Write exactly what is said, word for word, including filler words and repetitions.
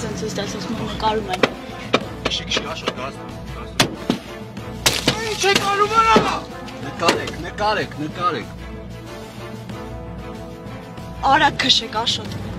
սենց ես դասես մոհ նկարում են։ Քշի քշի աշոտ գազ։ Ինչ է կարում արա։ Նկարեք, նկարեք, նկարեք։ Արա քշեք աշոտ։